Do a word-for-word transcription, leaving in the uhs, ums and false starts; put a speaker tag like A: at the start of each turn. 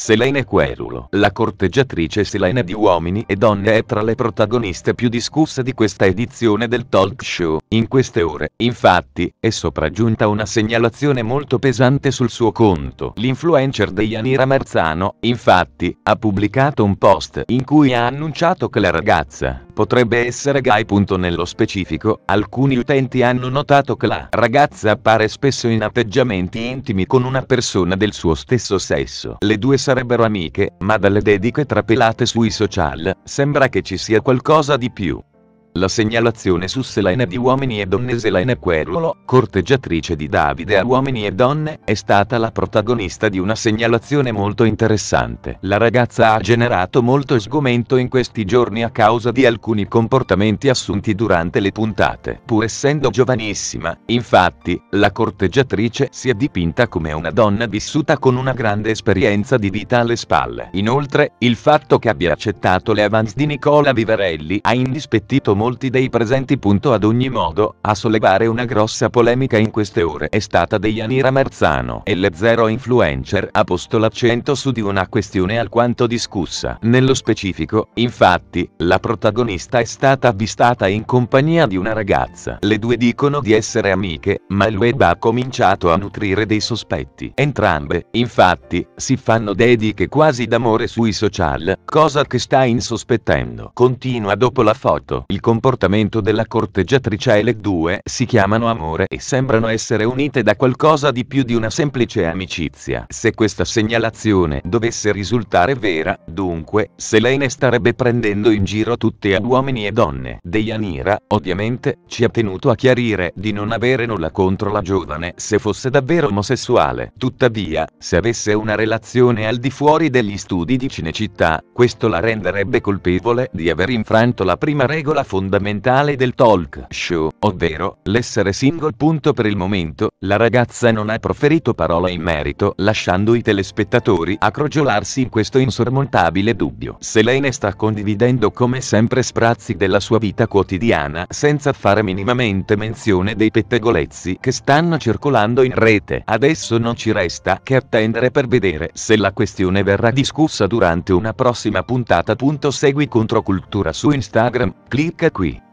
A: Selene Querulo. La corteggiatrice Selene di Uomini e Donne è tra le protagoniste più discusse di questa edizione del talk show. In queste ore, infatti, è sopraggiunta una segnalazione molto pesante sul suo conto. L'influencer Deianira Marzano, infatti, ha pubblicato un post in cui ha annunciato che la ragazza potrebbe essere gay. Nello specifico, alcuni utenti hanno notato che la ragazza appare spesso in atteggiamenti intimi con una persona del suo stesso sesso. Le due sarebbero amiche, ma dalle dediche trapelate sui social, sembra che ci sia qualcosa di più. La segnalazione su Selene di Uomini e Donne. Selene Querulo, corteggiatrice di Davide a Uomini e Donne, è stata la protagonista di una segnalazione molto interessante. La ragazza ha generato molto sgomento in questi giorni a causa di alcuni comportamenti assunti durante le puntate. Pur essendo giovanissima, infatti, la corteggiatrice si è dipinta come una donna vissuta con una grande esperienza di vita alle spalle. Inoltre, il fatto che abbia accettato le avance di Nicola Vivarelli ha indispettito molti dei presenti. Ad ogni modo, a sollevare una grossa polemica in queste ore è stata Deianira Marzano, e le zero influencer ha posto l'accento su di una questione alquanto discussa. Nello specifico, infatti, la protagonista è stata avvistata in compagnia di una ragazza. Le due dicono di essere amiche, ma il web ha cominciato a nutrire dei sospetti. Entrambe, infatti, si fanno dediche quasi d'amore sui social, cosa che sta insospettendo. Continua dopo la foto. Il comportamento della corteggiatrice e le due si chiamano amore e sembrano essere unite da qualcosa di più di una semplice amicizia. Se questa segnalazione dovesse risultare vera, dunque, Selene starebbe prendendo in giro tutte a Uomini e Donne. Deianira, ovviamente, ci ha tenuto a chiarire di non avere nulla contro la giovane se fosse davvero omosessuale. Tuttavia, se avesse una relazione al di fuori degli studi di Cinecittà, questo la renderebbe colpevole di aver infranto la prima regola fondamentale del talk show, ovvero l'essere single. Per il momento, la ragazza non ha proferito parola in merito, lasciando i telespettatori a crogiolarsi in questo insormontabile dubbio. Selene sta condividendo come sempre sprazzi della sua vita quotidiana senza fare minimamente menzione dei pettegolezzi che stanno circolando in rete. Adesso non ci resta che attendere per vedere se la questione verrà discussa durante una prossima puntata. Segui Controcultura su Instagram, clicca qui.